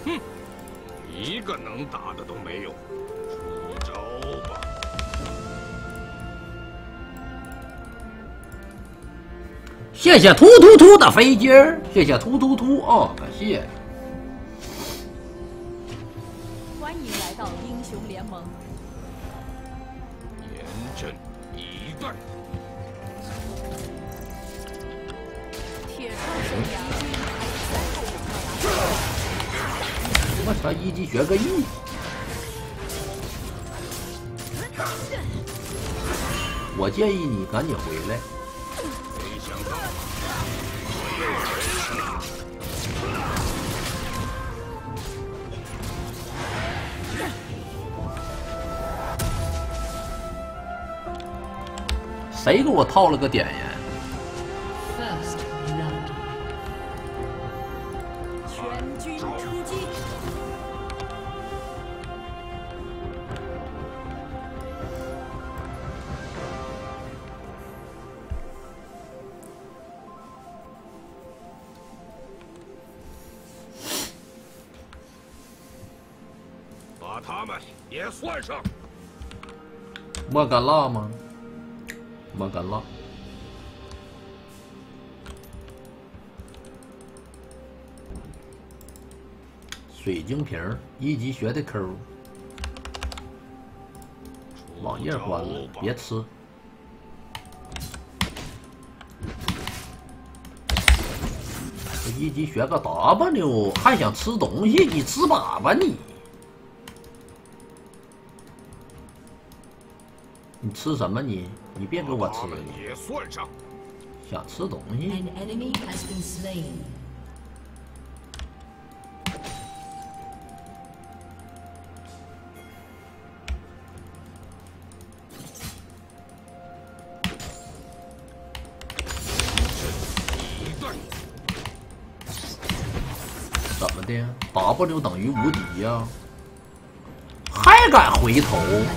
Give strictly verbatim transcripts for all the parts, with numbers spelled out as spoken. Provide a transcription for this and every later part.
哼，一个能打的都没有，出招吧！ 谢谢突突突的飞机儿，谢谢突突突哦，感谢。 欢迎来到英雄联盟。 严阵以待。 铁树生涯还有三十秒到达。 我操，一级学个 E。我建议你赶紧回来。 没想到我又回来了。 谁给我套了个点呀？ First blood. 全军出击！ 把他们也算上。 莫甘辣吗？莫甘辣。水晶瓶一级学的 Q。网页关了，别吃。这一级学个 W， 还想吃东西？你吃粑粑你！你吃什么你？你别给我吃了！ 也算上。 想吃东西。 An enemy has been slain. 怎么的 ？W 等于无敌呀、啊？还敢回头？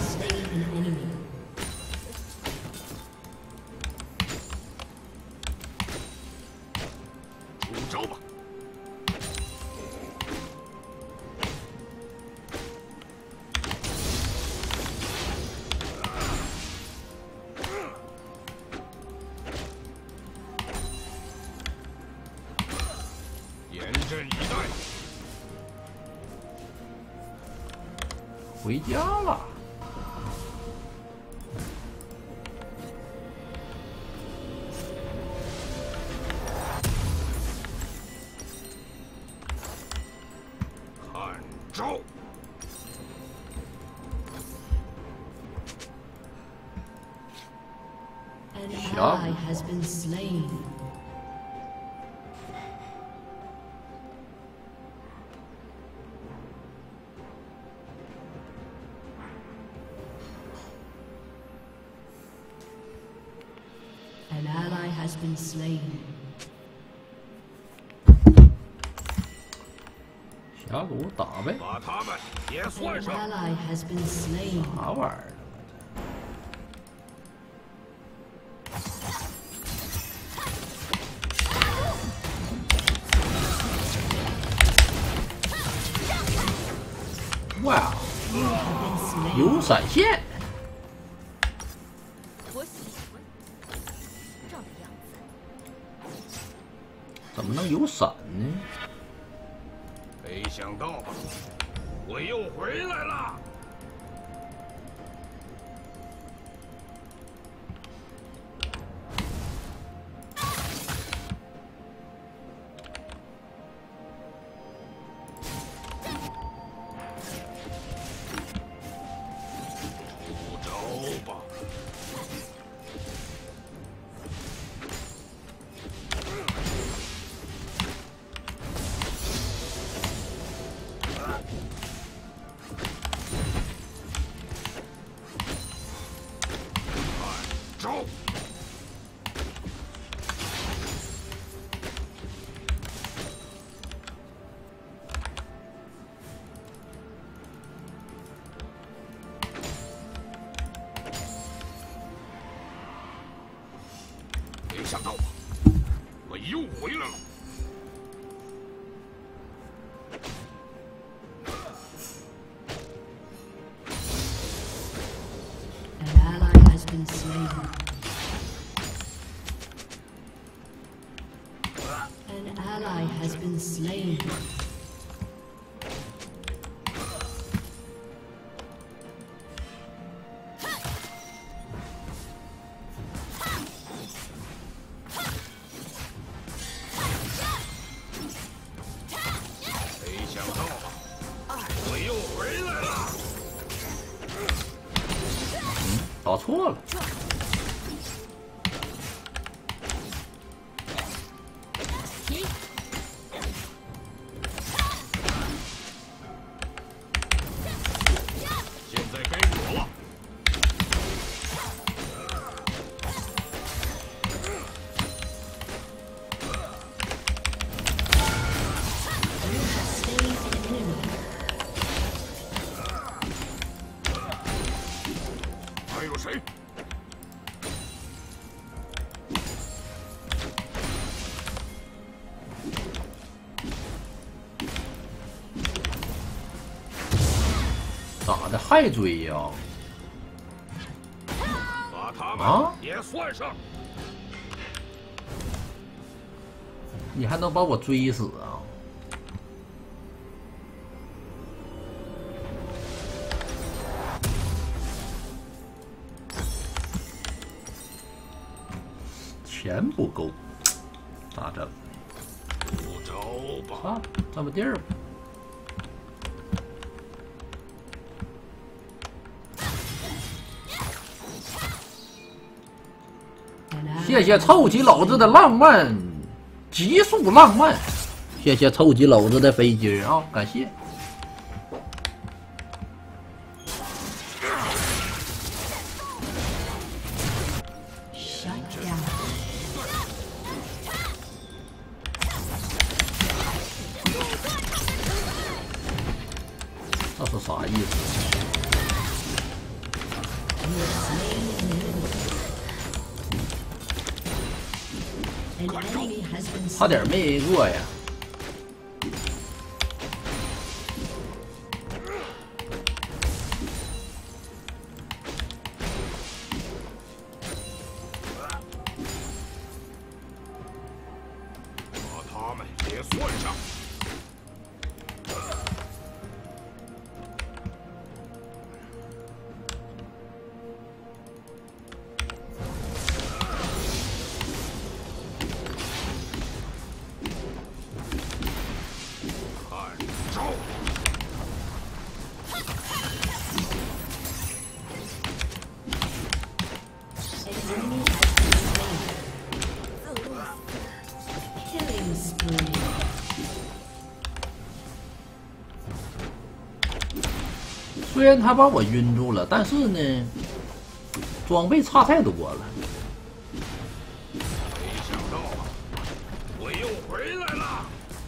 出招吧！严阵以待。 回家了。 看招！ An ally has been slain. An ally has been slain. 峡谷打呗。 把他们也算 An 上。 ally has been slain. 啥玩意儿？ 哇，有闪现， 我喜欢这样的样子。 怎么能有闪呢？ 没想到吧，我又回来了。没想到吧，我又回来了。 slain. 没想到我又回来了。 打错了。 现在该我了。 还有谁？ 咋的还追呀？ 把他啊们也算上。 你还能把我追死啊？钱不够，咋整？ 不招吧。 啊，占个地儿吧。谢谢臭棋篓子的浪漫，极速浪漫。谢谢臭棋篓子的飞机啊，感谢。 这是啥意思？差点没过呀！ 把他们也算上。 虽然他把我晕住了，但是呢，装备差太多了。 没想到我又回来了。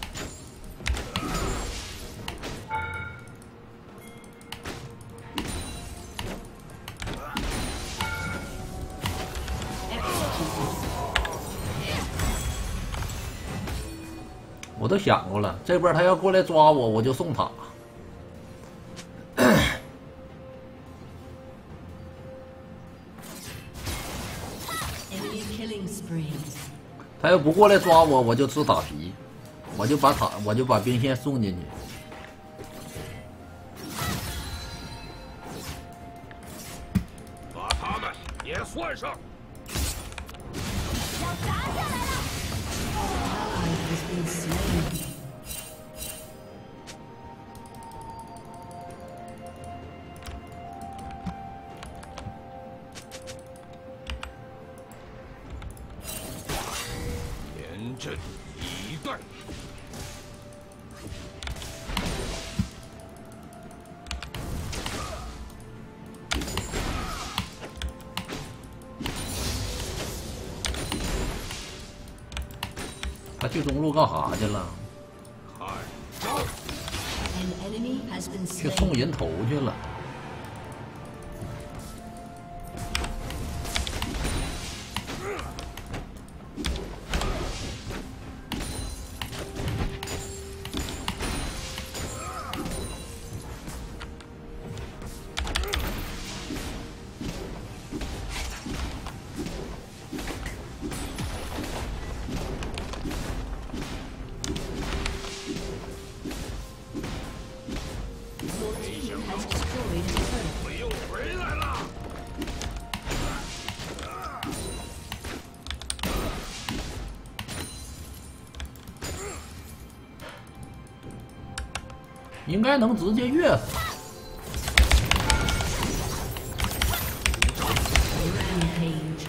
我都想过了，这边他要过来抓我，我就送塔。他要不过来抓我，我就吃塔皮，我就把塔，我就把兵线送进去。 把他们也算上。 要砸下来了！ 严阵以待。 他去中路干啥去了？ 看招！ 去送人头去了。 应该能直接越死。 Rampage.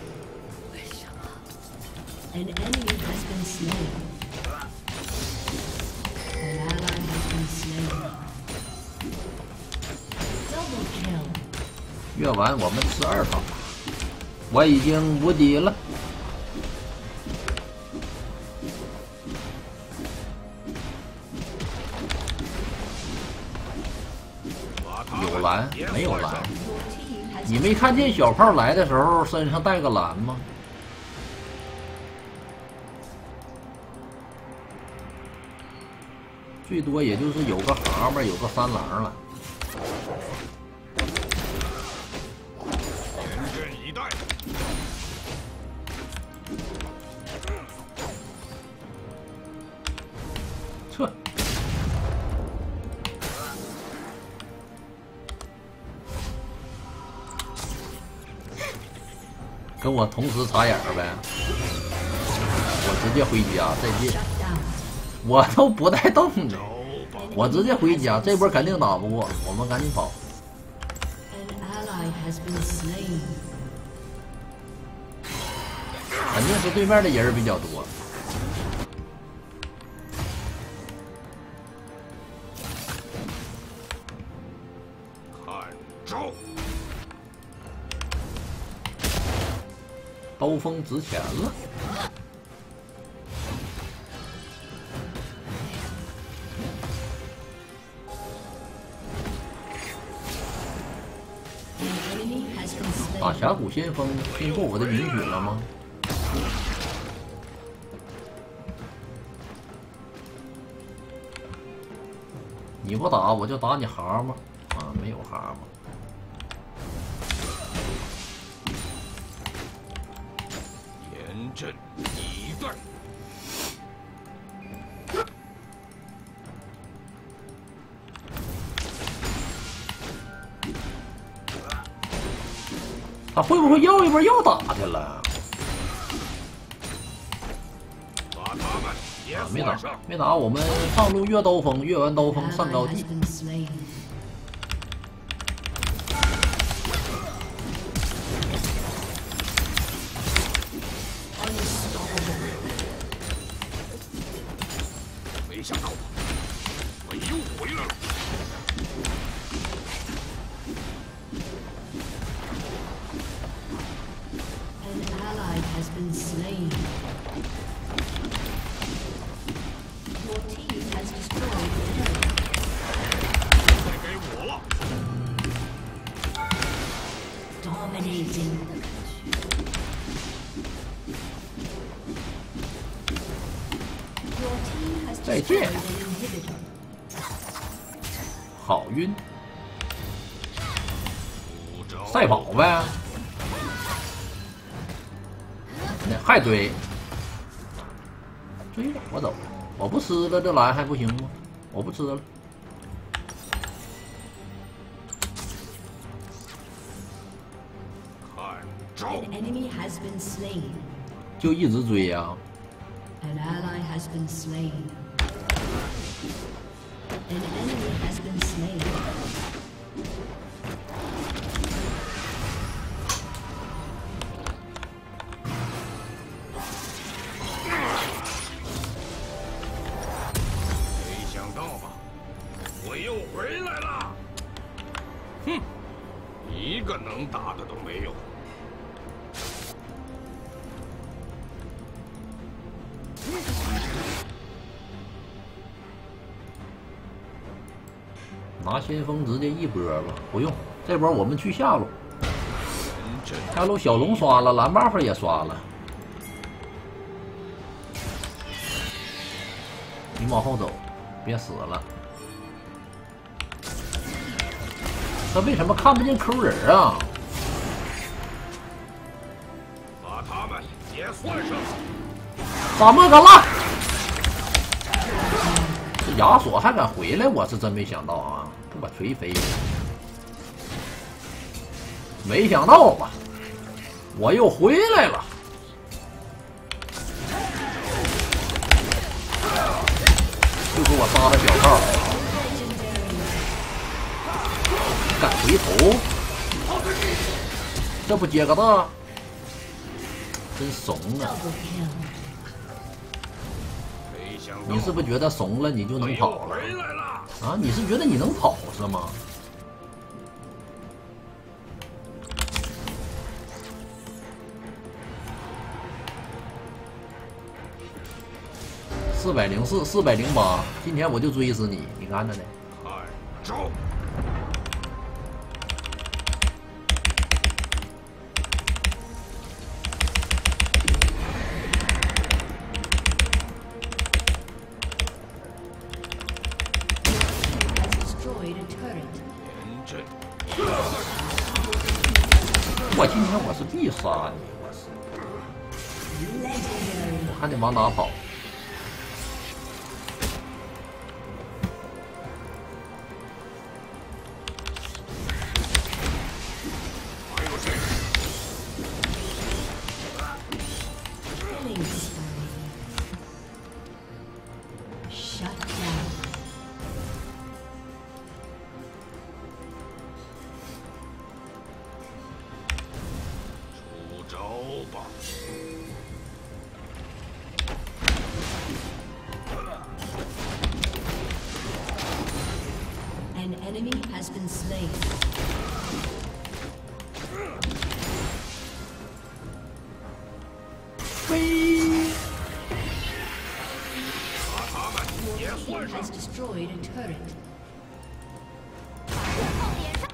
An enemy has been slain. An ally has been slain. Double kill. 越完我们吃二套，我已经无敌了。有蓝没有蓝？ 你没看见小炮来的时候身上带个蓝吗？最多也就是有个蛤蟆，有个三郎了。 严阵以待。 撤。 跟我同时插眼儿呗，我直接回家，再见。我都不带动的，我直接回家，这波肯定打不过，我们赶紧跑。肯定是对面的人比较多。 看招！ 刀锋值钱了，打峡谷先锋经过我的允许了吗？你不打我就打你蛤蟆啊！没有蛤蟆。 严阵以待。 他会不会要一波又打去了？ 把他们也啊，没打算上。 没打，我们上路越刀锋，越完刀锋上高地。 没想到，我又回来了。 再见，好晕，赛跑呗，那还追，追吧，我走，我不吃了，这蓝还不行吗？我不吃了， 看招！ 就一直追呀、啊。 An ally has been slain. An enemy has been slain. 没想到吧，我又回来了。哼，一个能打的都没有。 拿先锋直接一波吧，不用，这波我们去下路。下路小龙刷了，蓝 buff 也刷了。你往后走，别死了。他为什么看不见 Q 人啊？ 把他们也算上。 怎么个烂？这亚索还敢回来，我是真没想到啊！给我锤飞了，没想到吧？我又回来了。就给我杀了小炮。 敢回头，这不接个大，真怂啊！ Double kill. 没想到你是不是觉得怂了你就能跑了？ 回来了。 啊，你是觉得你能跑是吗？四百零四，四百零八，今天我就追死你，你看着呢。 看招！ 我今天我是必杀你，我是，我还得往哪跑？ 还有谁？ Shut down. 出招吧！ An enemy has been slain. 飞！ 把他们也 Team 算上 has。destroyed a turret. 后脸上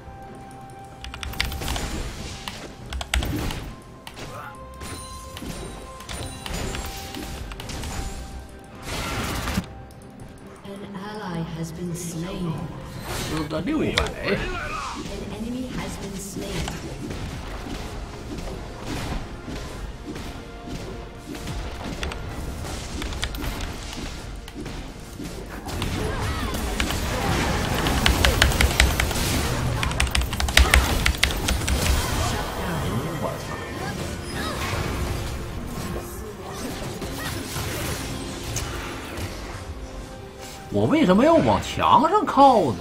An ally has been slain. 吃个六百， An enemy has been slain. 我操！我为什么要往墙上靠呢？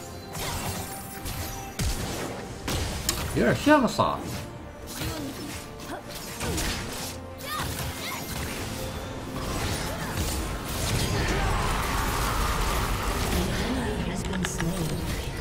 有点像个傻子。 An enemy has been slain.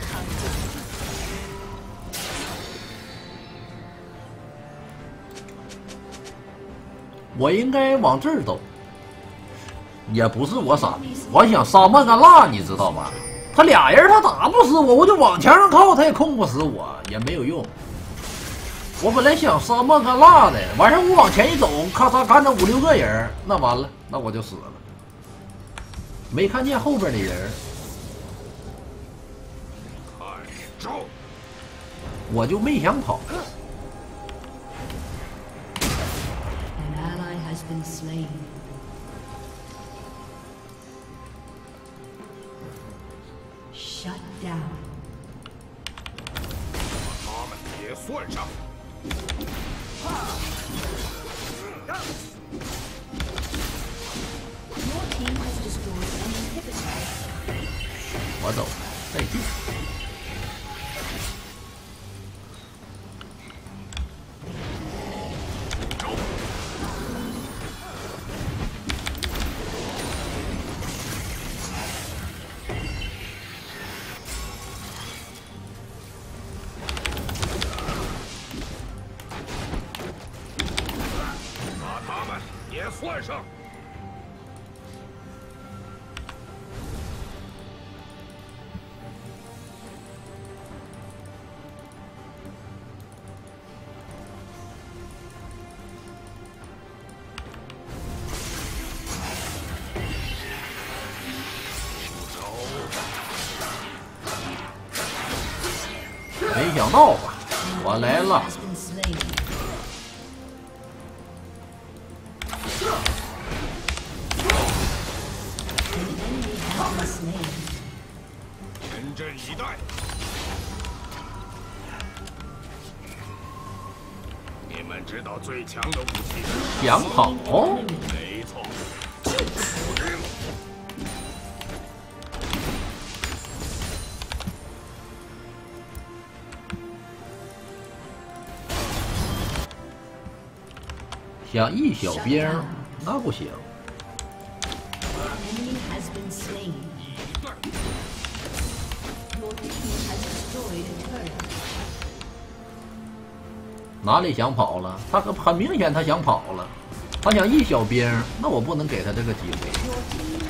我应该往这儿走，也不是我傻逼，我想杀曼甘辣，你知道吧？他俩人他打不死我，我就往墙上靠，他也控不死我，也没有用。我本来想杀曼甘辣的，完事儿我往前一走，咔嚓干着五六个人，那完了，那我就死了。没看见后边的人， 看招！ 我就没想跑。 An ally has been slain. Shut down. 他们也算上。 Your team has destroyed an inhibitor. 我走，再见。 把他们也算上。 没想到吧，我来了。 Has been slain. An enemy has been slain. 严阵以待。你们知道最强的武器是？ 想跑？ 没错，就是这个。 想一小兵，那不行。 Enemy has been slain. Your team has destroyed a turret. 哪里想跑了？他很很明显，他想跑了，他想一小兵，那我不能给他这个机会。 Your team